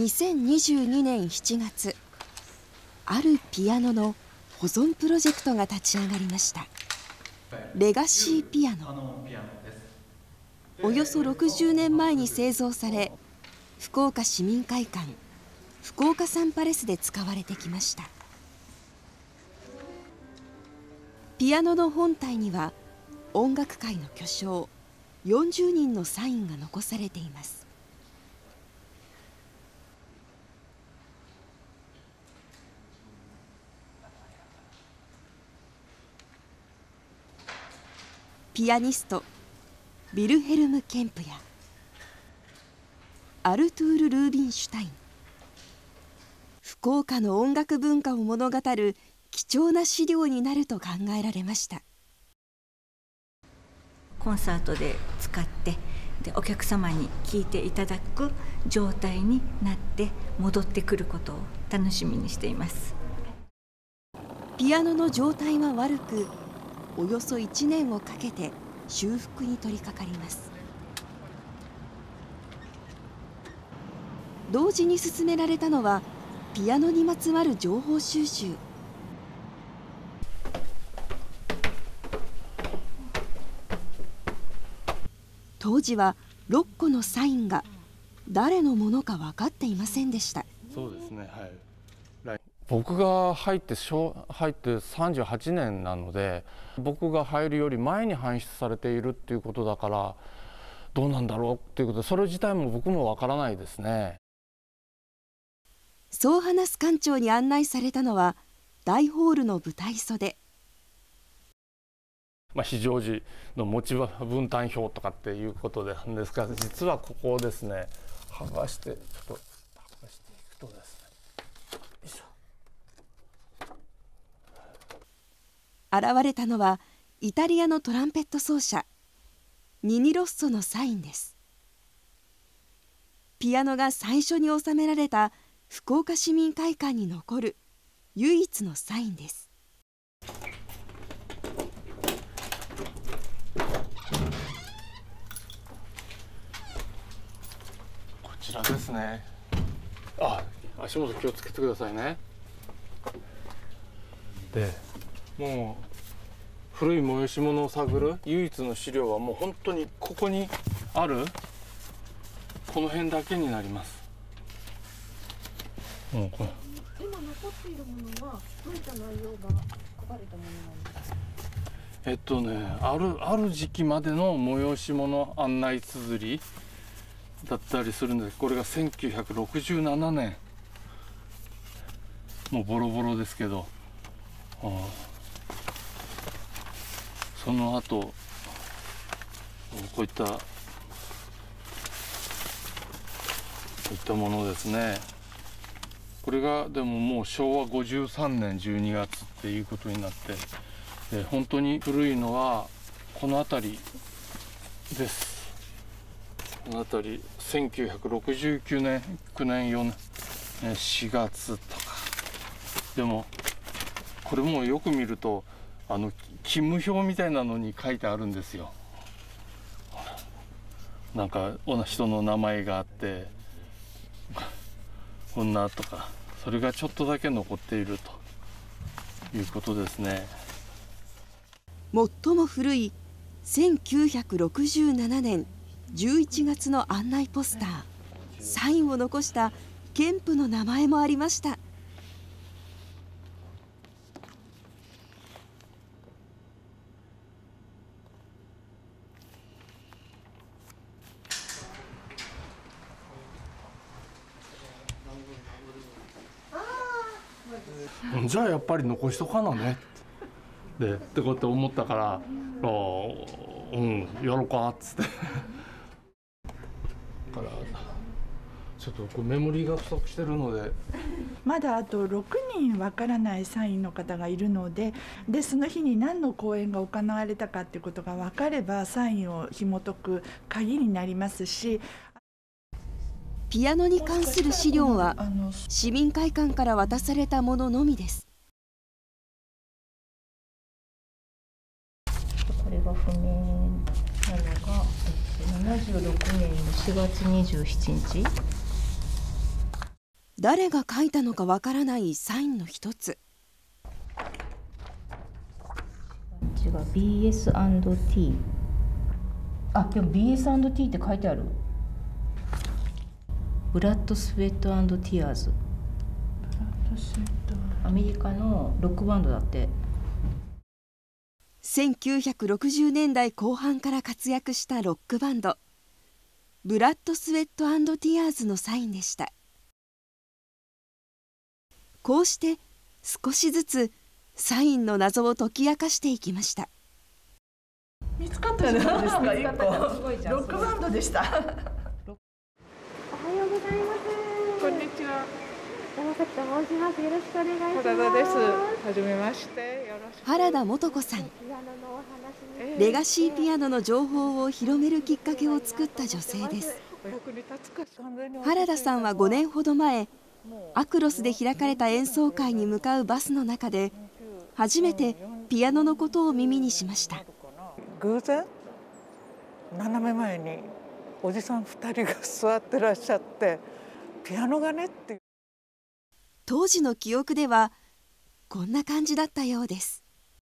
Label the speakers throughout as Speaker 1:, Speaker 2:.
Speaker 1: 2022年7月、あるピアノの保存プロジェクトが立ち上がりました。レガシーピアノ。およそ60年前に製造され、福岡市民会館福岡サンパレスで使われてきました。ピアノの本体には音楽界の巨匠40人のサインが残されています。ピアニストヴィルヘルム・ケンプやアルトゥール・ルービンシュタイン、福岡の音楽文化を物語る貴重な資料になると考えられました。
Speaker 2: コンサートで使ってお客様に聴いていただく状態になって戻ってくることを楽しみにしています。
Speaker 1: ピアノの状態は悪く、およそ1年をかけて修復に取り掛かります。同時に進められたのはピアノにまつわる情報収集。当時は6個のサインが誰のものか分かっていませんでした。
Speaker 3: そうですね、はい。僕が入って38年なので、僕が入るより前に搬出されているっていうことだから、どうなんだろうっていうことで、それ自体も僕もわからないですね。
Speaker 1: そう話す館長に案内されたのは大ホールの舞台袖。
Speaker 3: 非常時の持ち分担表とかっていうことなんですが、実はここをですね、剥がしていくとですね、
Speaker 1: 現れたのはイタリアのトランペット奏者ニニ・ロッソのサインです。ピアノが最初に収められた福岡市民会館に残る唯一のサインです。
Speaker 3: こちらですね。足元気をつけてくださいね。でもう古い催し物を探る唯一の資料はもう本当にここにあるこの辺だけになります。
Speaker 4: 今残っているものはどういった内容が書かれたものなんですか？
Speaker 3: ある時期までの催し物案内綴りだったりするんです。これが1967年、もうボロボロですけど、その後こういったものですね。これがでももう昭和53年12月っていうことになって、本当に古いのはこの辺りです。この辺り1969年9年4年4月とか。でもこれもよく見ると勤務表みたいなのに書いてあるんですよ。なんか人の名前があってこんなとか、それがちょっとだけ残っているということですね。
Speaker 1: 最も古い1967年11月の案内ポスター、サインを残したケンプの名前もありました。
Speaker 3: じゃあやっぱり残しとかなねってこうやって思ったから、やろうかっつってからちょっとこうメモリーが不足してるので、
Speaker 5: まだあと6人わからないサインの方がいるので、その日に何の公演が行われたかっていうことが分かればサインを紐解く鍵になりますし、
Speaker 1: ピアノに関する資料は市民会館から渡されたもののみです。
Speaker 4: これが不明なのが76年の4月27日。
Speaker 1: 誰が書いたのかわからないサインの一つ。
Speaker 2: こっちが BS&T。あ、でも BS&T って書いてある。ブラッド・スウェット&ティアーズ。アメリカのロックバンドだって。
Speaker 1: 1960年代後半から活躍したロックバンド、ブラッド・スウェット&ティアーズのサインでした。こうして少しずつサインの謎を解き明かしていきました。
Speaker 5: 見つかったじゃないですか。一個ロックバンドでした。
Speaker 4: おはようございます。
Speaker 6: こんにちは。
Speaker 4: 山崎と申します。よろしくお願いします。
Speaker 6: 原田です。はじめまして。よろしく。
Speaker 1: 原田素子さん、
Speaker 4: ピアノのお話に
Speaker 1: レガシーピアノの情報を広めるきっかけを作った女性です。
Speaker 6: お役に立つか。
Speaker 1: 原田さんは5年ほど前、アクロスで開かれた演奏会に向かうバスの中で初めてピアノのことを耳にしました。
Speaker 6: 偶然斜め前におじさん2人が座ってらっしゃって、ピアノがねっていう。
Speaker 1: 当時の記憶ではこんな感じだったようです。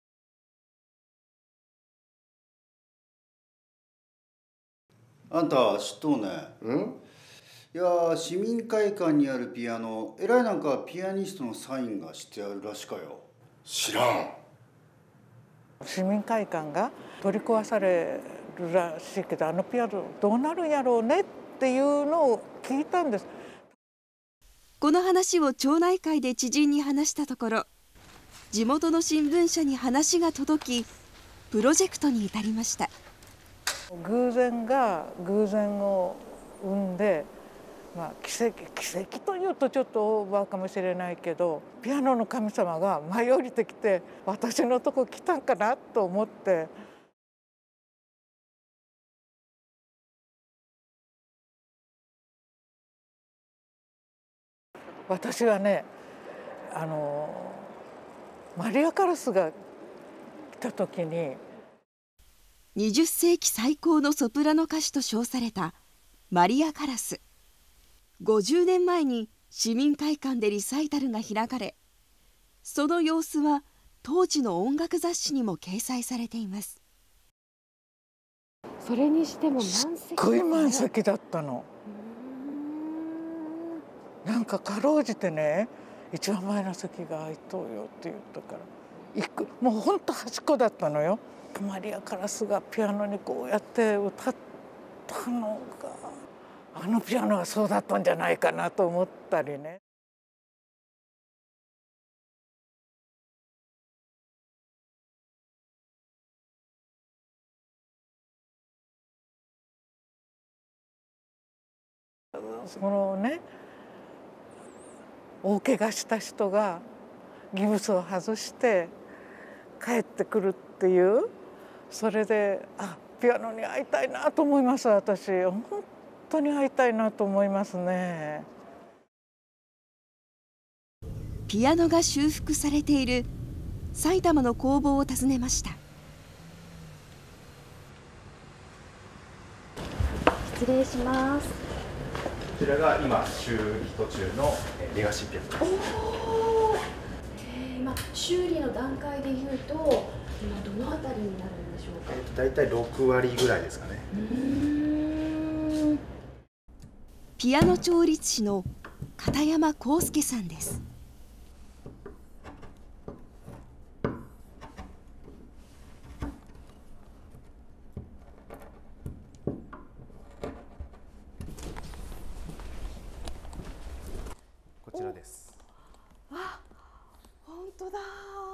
Speaker 7: あんた知っとうね。いや市民会館にあるピアノ、えらいなんかピアニストのサインがしてあるらしかよ。
Speaker 8: 知らん。
Speaker 6: 市民会館が取り壊されるらしいけど、あのピアノどうなるんやろうねっていうのを聞いたんです。
Speaker 1: この話を町内会で知人に話したところ、地元の新聞社に話が届き、プロジェクトに至りました。
Speaker 6: 偶然が偶然を生んで、奇跡というとちょっとオーバーかもしれないけど、ピアノの神様が舞い降りてきて私のとこ来たんかなと思って。私はね、マリア・カラスが来た時に、
Speaker 1: 20世紀最高のソプラノ歌手と称されたマリア・カラス。50年前に市民会館でリサイタルが開かれ、その様子は当時の音楽雑誌にも掲載されています。
Speaker 4: それにしても満席。
Speaker 6: すっごい満席だったの。なんかかろうじてね、一番前の席が空いとうよって言ったから行く。もうほんと端っこだったのよ。マリア・カラスがピアノにこうやって歌ったのが、あのピアノがそうだったんじゃないかなと思ったりね。そのね、大怪我した人がギブスを外して帰ってくるっていう、それでピアノに会いたいなと思います。私本当に会いたいなと思いますね。
Speaker 1: ピアノが修復されている埼玉の工房を訪ねました。
Speaker 4: 失礼します。
Speaker 8: こちらが今修理途中のレガシーピアノです。
Speaker 4: 今修理の段階でいうと今どのあたりになるんでしょうか。
Speaker 8: だいたい6割ぐらいですかね。
Speaker 1: ピアノ調律師の片山康介さんです。
Speaker 8: こちらです。
Speaker 4: 本当だ。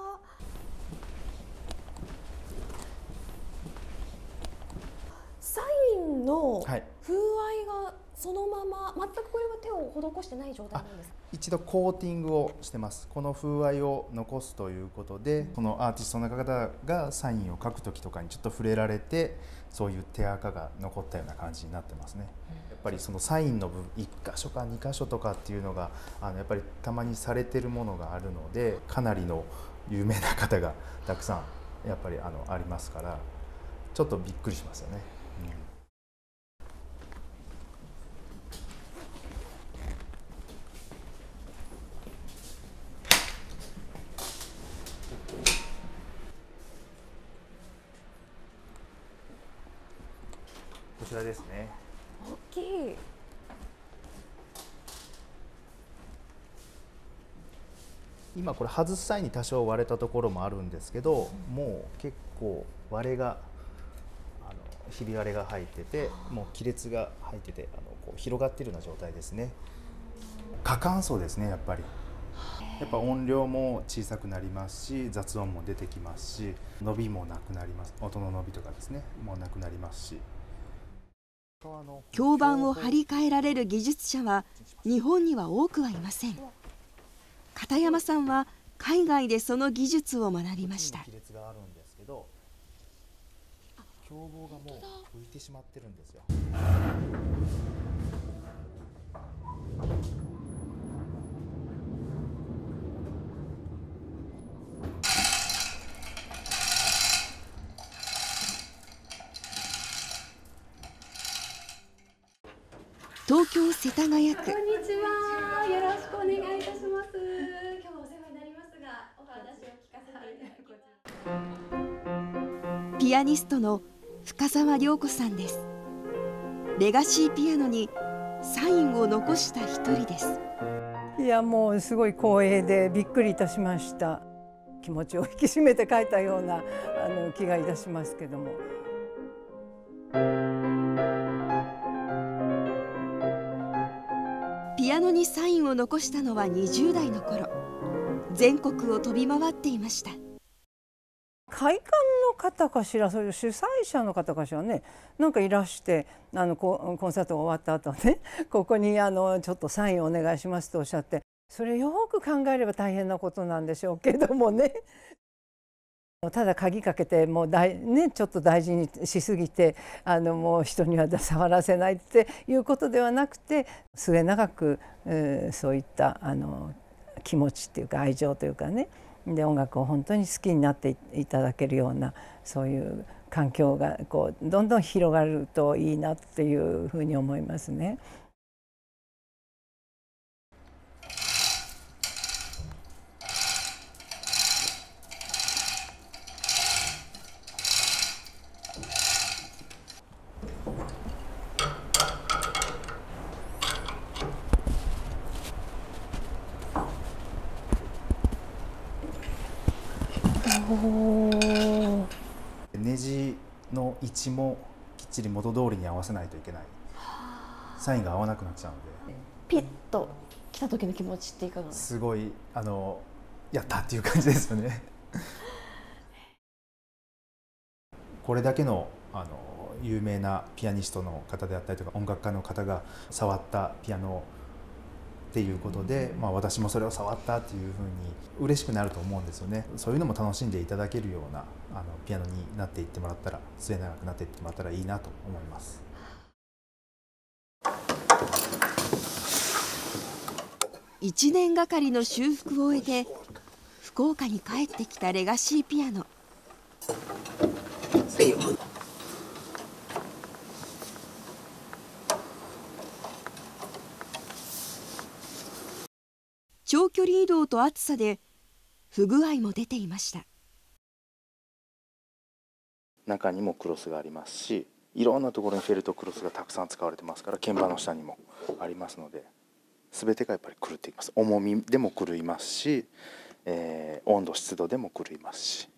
Speaker 4: サインの風合いがそのまま、全くこれは手を施してない状態なんですか。
Speaker 9: 一度コーティングをしてます。この風合いを残すということで、このアーティストの方がサインを書く時とかにちょっと触れられて、そういう手垢が残ったような感じになってますね。やっぱりそのサインの部分1箇所か2箇所とかっていうのがやっぱりたまにされてるものがあるので、かなりの有名な方がたくさんやっぱりありますから、ちょっとびっくりしますよね。 ちらですね。
Speaker 10: 大きい。
Speaker 9: 今これ外す際に多少割れたところもあるんですけど、もう結構割れがひび割れが入ってて、もう亀裂が入っててこう広がっているような状態ですね。過乾燥ですね。やっぱ音量も小さくなりますし、雑音も出てきますし、伸びもなくなります。音の伸びとかですね、もうなくなりますし。
Speaker 1: 響板を張り替えられる技術者は日本には多くはいません。片山さんは海外でその技術を学びました。
Speaker 9: 亀裂があるんですけど、響棒がもう浮いてしまってるんですよ。
Speaker 1: 東京世田谷区。
Speaker 11: こんにちは。よろしくお願いいたします。今日はお世話になりますが、お話を聞かせていただきます。
Speaker 1: ピアニストの深澤涼子さんです。レガシーピアノにサインを残した一人です。
Speaker 12: いや、もうすごい光栄でびっくりいたしました。気持ちを引き締めて書いたような気がいたしますけども。
Speaker 1: ピアノにサインを残したのは20代の頃、全国を飛び回っていました。
Speaker 12: 会館の方かしら、そういう主催者の方かしらね、なんかいらしてコンサートが終わった後ね、ここにちょっとサインお願いしますとおっしゃって、それよく考えれば大変なことなんでしょうけどもね。ただ鍵かけてもうちょっと大事にしすぎてもう人には触らせないっていうことではなくて、末永くそういった気持ちっていうか愛情というかね、で音楽を本当に好きになっていただけるような、そういう環境がこうどんどん広がるといいなっていうふうに思いますね。
Speaker 9: ネジの位置もきっちり元通りに合わせないといけない。サインが合わなくなっちゃうので。
Speaker 11: ピッと来た時の気持ちっていかがですか？
Speaker 9: すごいやったっていう感じですよね。これだけの有名なピアニストの方であったりとか音楽家の方が触ったピアノっていうことで、私もそれを触ったっていうふうに嬉しくなると思うんですよね。そういうのも楽しんでいただけるようなピアノになっていってもらったら、末永くなっていってもらったらいいなと思います。
Speaker 1: 1年がかりの修復を終えて福岡に帰ってきたレガシーピアノ。長距離移動と暑さで不具合も出ていました。
Speaker 13: 中にもクロスがありますし、いろんなところにフェルトクロスがたくさん使われてますから、鍵盤の下にもありますので、全てがやっぱり狂っていきます。重みでも狂いますし、温度湿度でも狂いますし。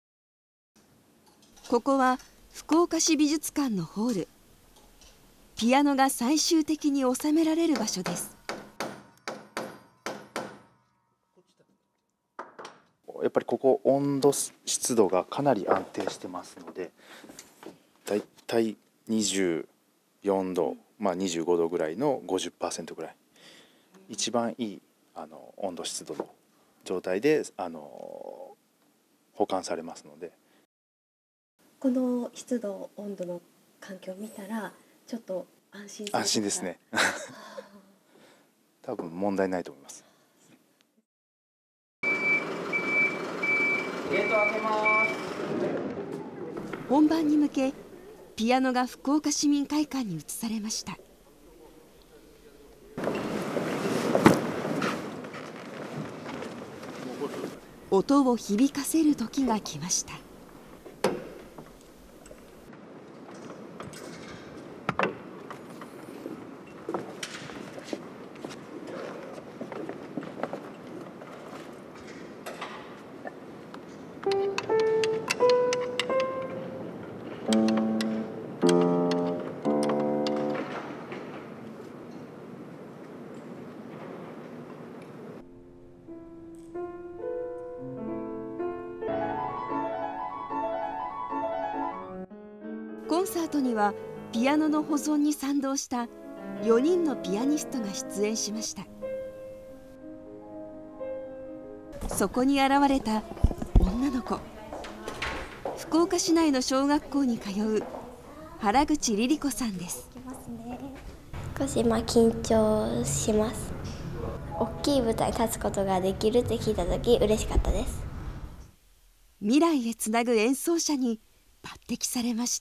Speaker 1: ここは福岡市美術館のホール。ピアノが最終的に収められる場所です。
Speaker 13: やっぱりここ温度湿度がかなり安定してますので、だいたい24度、25度ぐらいの 50% ぐらい、一番いい温度湿度の状態で保管されますので、
Speaker 11: この湿度温度の環境を見たらちょっと安心
Speaker 13: ですね。多分問題ないと思います。
Speaker 14: ゲート開けます。
Speaker 1: 本番に向けピアノが福岡市民会館に移されました。音を響かせる時が来ました。 ンサートにはピアノの保存に賛同した4人のピアニストが出演しました。そこに現れた女の子、福岡市内の小学校に通う原口リリ子さんです。
Speaker 10: 少し緊張します。大きい舞台に立つことができるって聞いた時嬉しかったです。
Speaker 1: 未来へつなぐ演奏者に抜擢されました。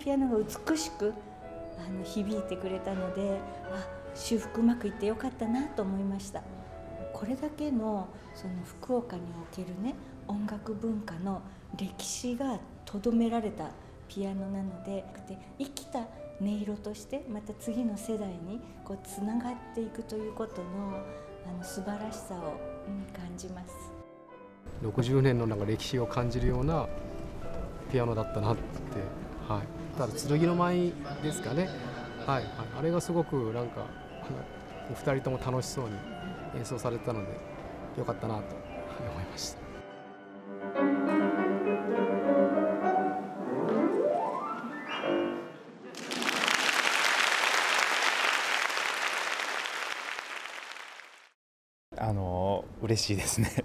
Speaker 2: ピアノが美しく響いてくれたので、修復うまくいってよかったなと思いました。これだけのその福岡におけるね、音楽文化の歴史が留められたピアノなので、生きた音色としてまた次の世代につながっていくということの素晴らしさを感じます。
Speaker 15: 60年の歴史を感じるようなピアノだったなって、ただ剣の舞ですかね、あれがすごくお二人とも楽しそうに演奏されてたのでよかったなと思いました。
Speaker 9: 嬉しいですね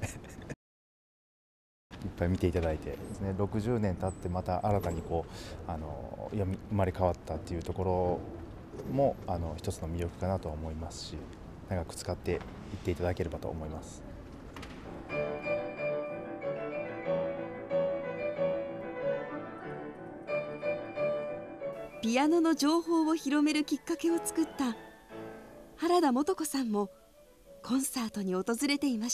Speaker 9: いっぱい見ていただいてですね、60年経ってまた新たに生まれ変わったっていうところも一つの魅力かなと思いますし、長く使っていっていただければと思います。
Speaker 1: ピアノの情報を広めるきっかけを作った原田素子さんもコンサートに訪れていました。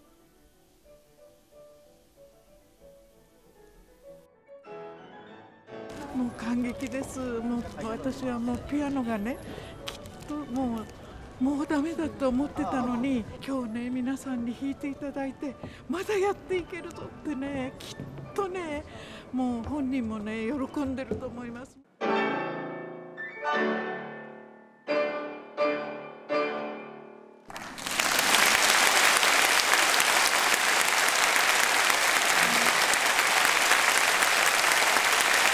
Speaker 6: もう感激です。もう私はもうピアノがね、きっともうダメだと思ってたのに、今日ね皆さんに弾いていただいて、まだやっていけるぞってね、きっとね、もう本人もね喜んでると思います。